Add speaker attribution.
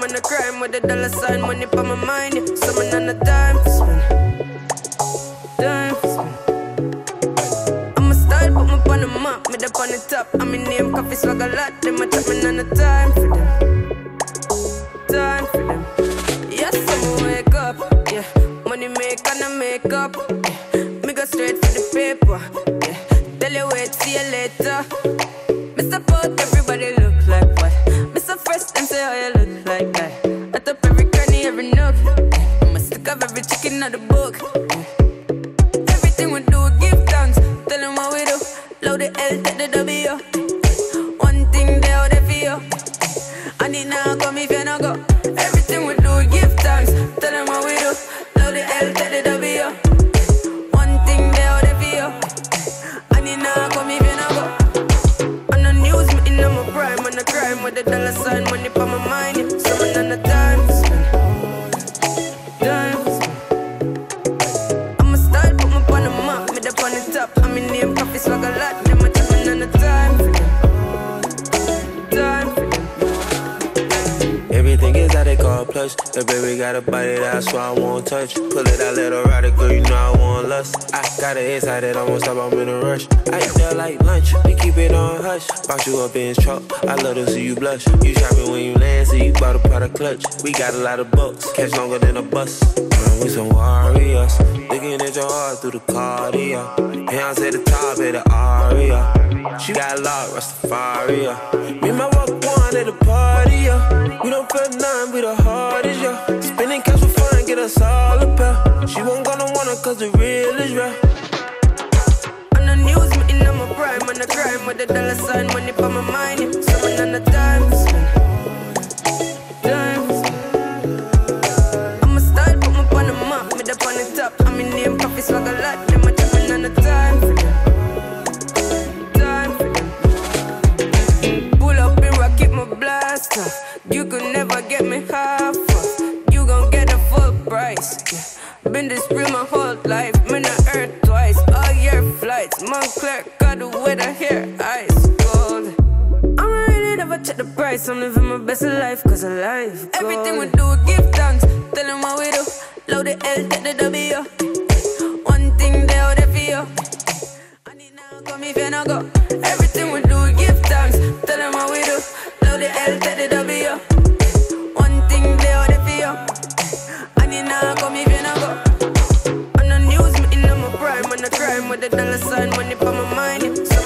Speaker 1: on the crime with the dollar sign, money for my mind. Yeah. Summon on the dime for spin. Dime for spin. I'm a style, put me on the map, me up on the top. I'm in name, Koffee swag a lot. Them a chat me on the time for them. Time for them. Yes, I'ma wake up. Yeah, money make and I make up. Yeah, me go straight for the paper. Yeah, tell you wait, see you later. Mr. Pot, everybody look like what? Mr. First, them say how you look like that. I top every cranny, every nook. I'm a stick of every chicken out the book. Everything we do, give thanks. Tell them what we do. Load the L, take the W. One thing they out there for you. I need now come if you not go. Everything we do, give thanks. Tell them what we do. Load the L, take the W. One thing they out there for you. I need now come if you not go. On the news, me in my prime. On the crime with the dollar sign, money for my mind. Yeah. Summon on the time for spin. Time for spin. I'm a style, put me on the map, me up on the top. I'm in name, Koffee swag a lot. Them a jumping on the time for them. Time for them.
Speaker 2: Everything is how they call plush. The baby got a body that's why I won't touch. Pull it out, let her ride it, girl, you know I want lust. I got it inside it, I won't stop, I'm in a rush. I eat that like lunch, we keep it on hush. Box you up in his truck, I love to see you blush. You shopping when you land, so you bought a product clutch. We got a lot of bucks, catch longer than a bus. We some warriors, looking at your heart through the cardio. Hands at the top of the aria. She got a lot, Rastafari. Me and my walk one at the party, yeah. We don't feel none, we the hardest, yeah. Spending cash for fun, get us all a pair. She won't gonna want it cause the real is real.
Speaker 1: On the news, me in my prime. On the crime with the dollar sign, money for my mind. Yeah. Summon on the time for spin. Time for spin. I'm a style, put me on the map, me up on the top. I'm in name, Koffee swag a lot. Them a jumping on the time for them. Time for them. Pull up and rock, keep my blast off. You could never get me half off. You gon' get a full price. Yeah. Been this real my whole life. Me not earn twice. All year flights. Montclair got the weather here. Ice cold. I'm really never check the price. I'm living my best life cause I life gold. Everything we do, give thanks. Tell them what we do. Load the L, take the W. One thing they out there for you. I need now come if you not go. Everything we do, give thanks. Tell them what we do. Load the L, take the W. One thing they out there for you. I need now come if you not go. On the news, me in my prime. On the crime with the dollar sign, money for my mind. Yeah.